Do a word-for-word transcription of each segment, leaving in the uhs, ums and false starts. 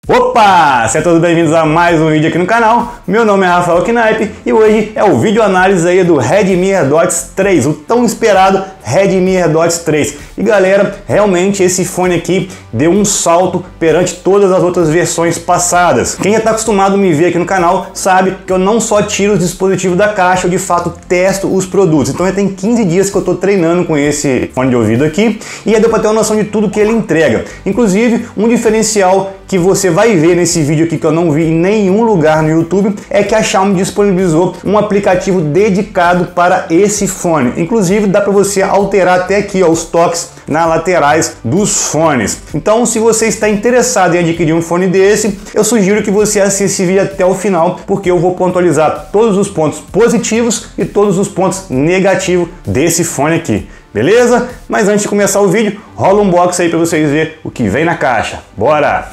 Opa! Sejam todos bem-vindos a mais um vídeo aqui no canal. Meu nome é Rafael Knaip e hoje é o vídeo análise aí do Redmi AirDots três, o tão esperado Redmi AirDots três. E galera, realmente esse fone aqui deu um salto perante todas as outras versões passadas. Quem já está acostumado a me ver aqui no canal sabe que eu não só tiro os dispositivos da caixa, eu de fato testo os produtos. Então já tem quinze dias que eu estou treinando com esse fone de ouvido aqui e já deu para ter uma noção de tudo que ele entrega. Inclusive, um diferencial que você vai ver nesse vídeo aqui que eu não vi em nenhum lugar no YouTube é que a Xiaomi disponibilizou um aplicativo dedicado para esse fone. Inclusive dá para você alterar até aqui ó, os toques nas laterais dos fones. Então, se você está interessado em adquirir um fone desse, eu sugiro que você assista esse vídeo até o final, porque eu vou pontualizar todos os pontos positivos e todos os pontos negativos desse fone aqui. Beleza? Mas antes de começar o vídeo, rola um unboxing aí para vocês verem o que vem na caixa. Bora!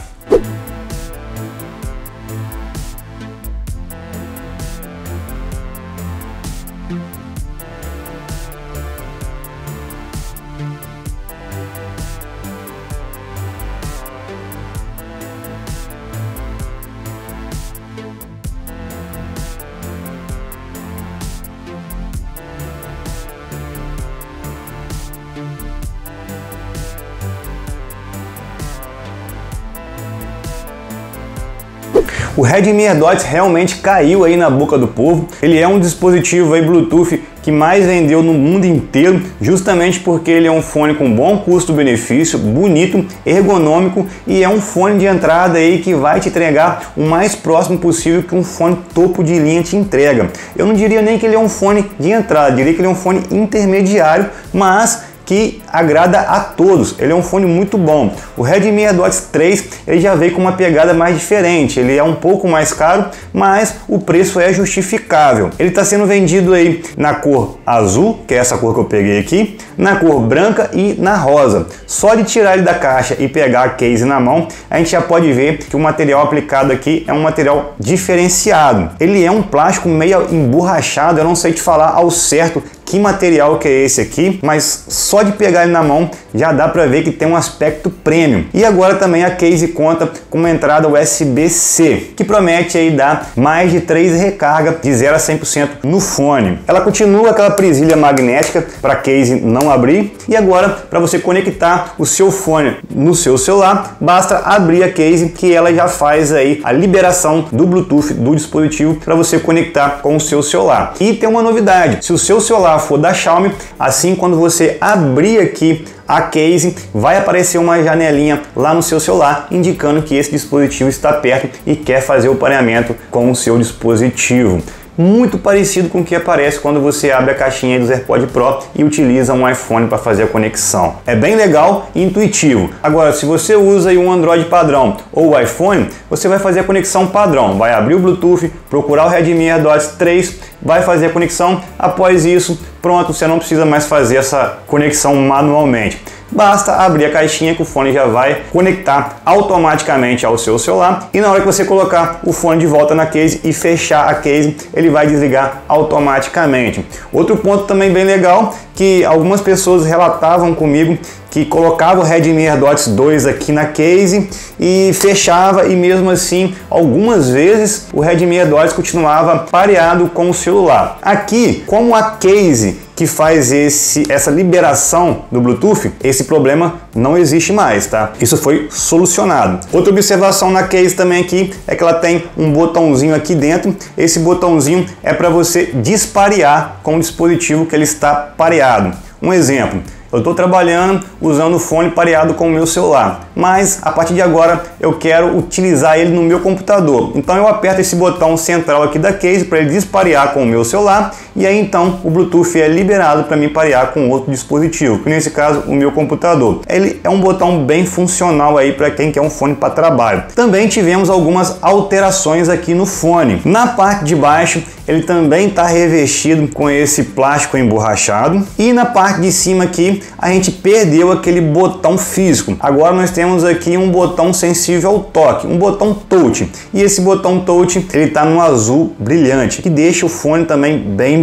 O Redmi AirDots realmente caiu aí na boca do povo. Ele é um dispositivo aí Bluetooth que mais vendeu no mundo inteiro, justamente porque ele é um fone com bom custo-benefício, bonito, ergonômico e é um fone de entrada aí que vai te entregar o mais próximo possível que um fone topo de linha te entrega. Eu não diria nem que ele é um fone de entrada, diria que ele é um fone intermediário, mas que agrada a todos. Ele é um fone muito bom. O Redmi AirDots três ele já veio com uma pegada mais diferente. Ele é um pouco mais caro, mas o preço é justificável. Ele está sendo vendido aí na cor azul, que é essa cor que eu peguei aqui, na cor branca e na rosa. Só de tirar ele da caixa e pegar a case na mão, a gente já pode ver que o material aplicado aqui é um material diferenciado. Ele é um plástico meio emborrachado, eu não sei te falar ao certo que material que é esse aqui, mas só de pegar ele na mão já dá para ver que tem um aspecto premium. E agora também a case conta com uma entrada U S B C, que promete aí dar mais de três recargas de zero a cem por cento no fone. Ela continua aquela presilha magnética para a case não abrir, e agora para você conectar o seu fone no seu celular, basta abrir a case que ela já faz aí a liberação do Bluetooth do dispositivo para você conectar com o seu celular. E tem uma novidade, se o seu celular for da Xiaomi, assim quando você abrir aqui a case, vai aparecer uma janelinha lá no seu celular indicando que esse dispositivo está perto e quer fazer o pareamento com o seu dispositivo. Muito parecido com o que aparece quando você abre a caixinha dos AirPods Pro e utiliza um iPhone para fazer a conexão. É bem legal e intuitivo. Agora, se você usa um Android padrão ou o iPhone, você vai fazer a conexão padrão. Vai abrir o Bluetooth, procurar o Redmi AirDots três, vai fazer a conexão. Após isso, pronto, você não precisa mais fazer essa conexão manualmente. Basta abrir a caixinha que o fone já vai conectar automaticamente ao seu celular, e na hora que você colocar o fone de volta na case e fechar a case, ele vai desligar automaticamente. Outro ponto também bem legal, que algumas pessoas relatavam comigo que colocava o Redmi AirDots dois aqui na case e fechava, e mesmo assim algumas vezes o Redmi AirDots continuava pareado com o celular. Aqui, como a case que faz esse, essa liberação do Bluetooth, esse problema não existe mais, tá? Isso foi solucionado. Outra observação na case também aqui é que ela tem um botãozinho aqui dentro. Esse botãozinho é para você disparear com o dispositivo que ele está pareado. Um exemplo, eu estou trabalhando usando o fone pareado com o meu celular, mas a partir de agora eu quero utilizar ele no meu computador. Então eu aperto esse botão central aqui da case para ele disparear com o meu celular, e aí então o Bluetooth é liberado para mim parear com outro dispositivo, que nesse caso o meu computador. Ele é um botão bem funcional aí para quem quer um fone para trabalho. Também tivemos algumas alterações aqui no fone. Na parte de baixo ele também está revestido com esse plástico emborrachado, e na parte de cima aqui a gente perdeu aquele botão físico. Agora nós temos aqui um botão sensível ao toque, um botão touch, e esse botão touch ele está no azul brilhante, que deixa o fone também bem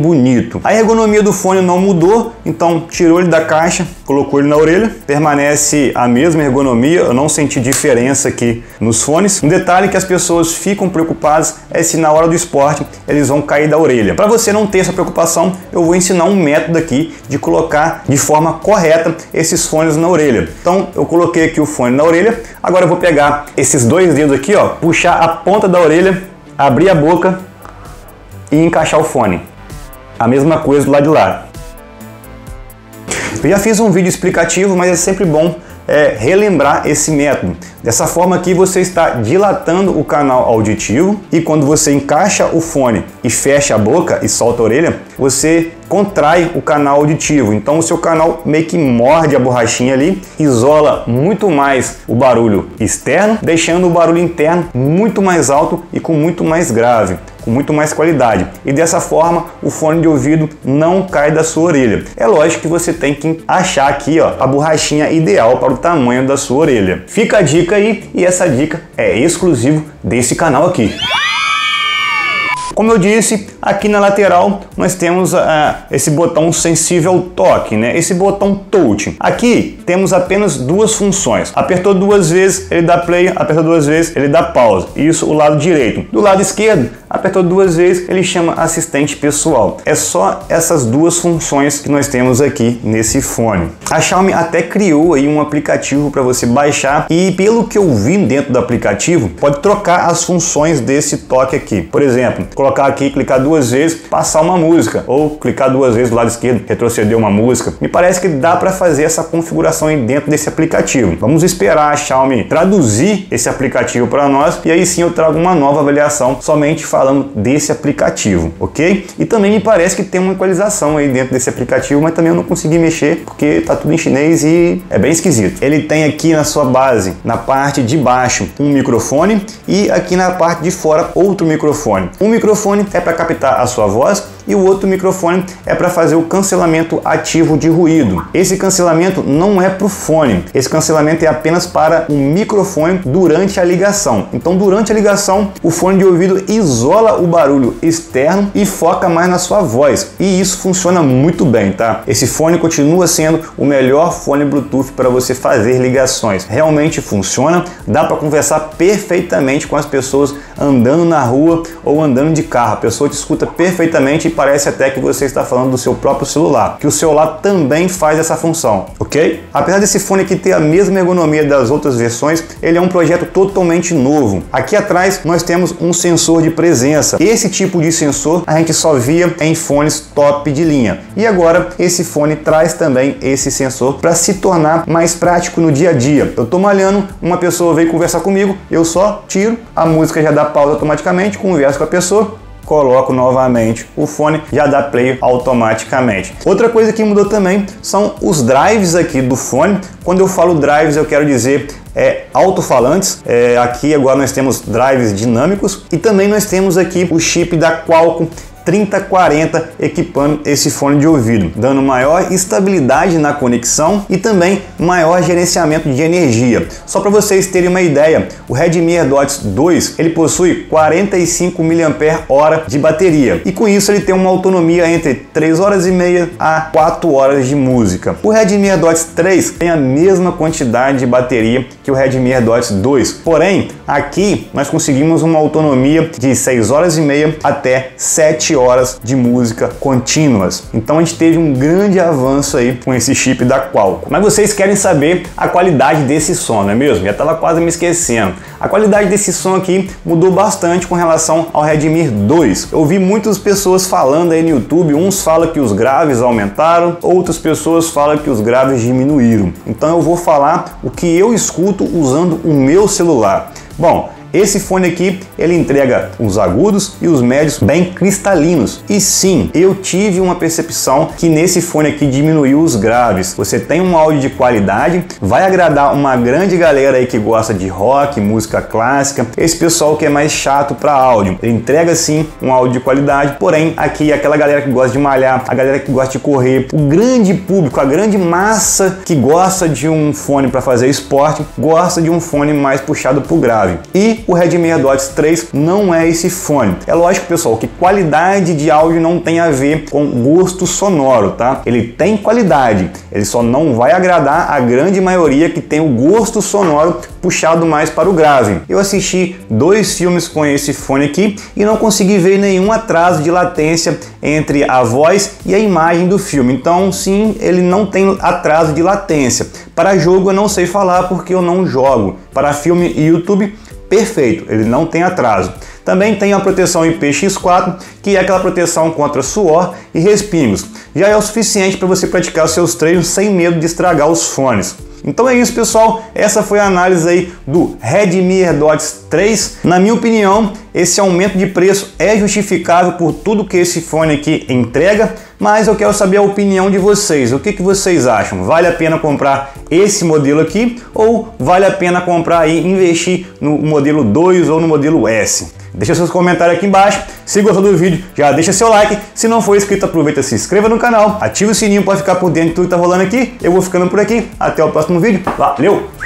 bonito. A ergonomia do fone não mudou, então tirou ele da caixa, colocou ele na orelha, permanece a mesma ergonomia, eu não senti diferença aqui nos fones. Um detalhe que as pessoas ficam preocupadas é se na hora do esporte eles vão cair da orelha. Para você não ter essa preocupação, eu vou ensinar um método aqui de colocar de forma correta esses fones na orelha. Então eu coloquei aqui o fone na orelha, agora eu vou pegar esses dois dedos aqui, ó, puxar a ponta da orelha, abrir a boca e encaixar o fone. A mesma coisa do lado de lá. Eu já fiz um vídeo explicativo, mas é sempre bom é, relembrar esse método. Dessa forma aqui você está dilatando o canal auditivo e quando você encaixa o fone e fecha a boca e solta a orelha, você contrai o canal auditivo. Então o seu canal meio que morde a borrachinha ali, isola muito mais o barulho externo, deixando o barulho interno muito mais alto e com muito mais grave, com muito mais qualidade. E dessa forma o fone de ouvido não cai da sua orelha. É lógico que você tem que achar aqui, ó, a borrachinha ideal para o tamanho da sua orelha. Fica a dica aí, e essa dica é exclusivo desse canal aqui. Como eu disse, aqui na lateral nós temos uh, esse botão sensível ao toque, né? Esse botão touch. Aqui temos apenas duas funções. Apertou duas vezes, ele dá play, apertou duas vezes, ele dá pausa. Isso o lado direito. Do lado esquerdo, apertou duas vezes, ele chama assistente pessoal. É só essas duas funções que nós temos aqui nesse fone. A Xiaomi até criou aí um aplicativo para você baixar e pelo que eu vi dentro do aplicativo, pode trocar as funções desse toque aqui. Por exemplo, colocar aqui, clicar duas vezes, passar uma música, ou clicar duas vezes do lado esquerdo, retroceder uma música. Me parece que dá para fazer essa configuração aí dentro desse aplicativo. Vamos esperar a Xiaomi traduzir esse aplicativo para nós e aí sim eu trago uma nova avaliação somente falando desse aplicativo, ok? E também me parece que tem uma equalização aí dentro desse aplicativo, mas também eu não consegui mexer porque tá tudo em chinês e é bem esquisito. Ele tem aqui na sua base, na parte de baixo, um microfone e aqui na parte de fora outro microfone. Um microfone é para captar a sua voz e o outro microfone é para fazer o cancelamento ativo de ruído. Esse cancelamento não é para o fone, esse cancelamento é apenas para o microfone durante a ligação. Então durante a ligação o fone de ouvido isola o barulho externo e foca mais na sua voz e isso funciona muito bem, tá? Esse fone continua sendo o melhor fone Bluetooth para você fazer ligações. Realmente funciona, dá para conversar perfeitamente com as pessoas andando na rua ou andando de carro. A pessoa te escuta perfeitamente e parece até que você está falando do seu próprio celular, que o celular também faz essa função, ok? Apesar desse fone aqui ter a mesma ergonomia das outras versões, ele é um projeto totalmente novo. Aqui atrás nós temos um sensor de presença. Esse tipo de sensor a gente só via em fones top de linha. E agora esse fone traz também esse sensor para se tornar mais prático no dia a dia. Eu tô malhando, uma pessoa veio conversar comigo, eu só tiro, a música já dá pausa automaticamente, converso com a pessoa, coloco novamente o fone, já dá play automaticamente. Outra coisa que mudou também são os drives aqui do fone. Quando eu falo drives, eu quero dizer é, alto-falantes. É, aqui agora nós temos drives dinâmicos e também nós temos aqui o chip da Qualcomm trinta quarenta equipando esse fone de ouvido, dando maior estabilidade na conexão e também maior gerenciamento de energia. Só para vocês terem uma ideia, o Redmi AirDots dois ele possui quarenta e cinco miliampères-hora de bateria e com isso ele tem uma autonomia entre três horas e meia a quatro horas de música. O Redmi AirDots três tem a mesma quantidade de bateria que o Redmi AirDots dois, porém aqui nós conseguimos uma autonomia de seis horas e meia até sete horas de música contínuas. Então a gente teve um grande avanço aí com esse chip da Qualcomm. Mas vocês querem saber a qualidade desse som, não é mesmo? Já estava quase me esquecendo. A qualidade desse som aqui mudou bastante com relação ao Redmi dois. Eu vi muitas pessoas falando aí no YouTube, uns falam que os graves aumentaram, outras pessoas falam que os graves diminuíram. Então eu vou falar o que eu escuto usando o meu celular. Bom, esse fone aqui, ele entrega os agudos e os médios bem cristalinos. E sim, eu tive uma percepção que nesse fone aqui diminuiu os graves. Você tem um áudio de qualidade, vai agradar uma grande galera aí que gosta de rock, música clássica, esse pessoal que é mais chato para áudio. Ele entrega sim um áudio de qualidade, porém aqui aquela galera que gosta de malhar, a galera que gosta de correr, o grande público, a grande massa que gosta de um fone para fazer esporte, gosta de um fone mais puxado pro grave. E E o Redmi AirDots três não é esse fone. É lógico, pessoal, que qualidade de áudio não tem a ver com gosto sonoro, tá? Ele tem qualidade, ele só não vai agradar a grande maioria que tem o gosto sonoro puxado mais para o grave. Eu assisti dois filmes com esse fone aqui e não consegui ver nenhum atraso de latência entre a voz e a imagem do filme. Então, sim, ele não tem atraso de latência. Para jogo eu não sei falar porque eu não jogo. Para filme e YouTube, perfeito, ele não tem atraso. Também tem a proteção I P X quatro, que é aquela proteção contra suor e respingos. Já é o suficiente para você praticar os seus treinos sem medo de estragar os fones. Então é isso, pessoal, essa foi a análise aí do Redmi AirDots três. Na minha opinião, esse aumento de preço é justificável por tudo que esse fone aqui entrega, mas eu quero saber a opinião de vocês. O que que vocês acham? Vale a pena comprar esse modelo aqui ou vale a pena comprar e investir no modelo dois ou no modelo S? Deixa seus comentários aqui embaixo. Se gostou do vídeo, já deixa seu like. Se não for inscrito, aproveita e se inscreva no canal. Ativa o sininho para ficar por dentro de tudo que tá rolando aqui. Eu vou ficando por aqui. Até o próximo vídeo. Valeu!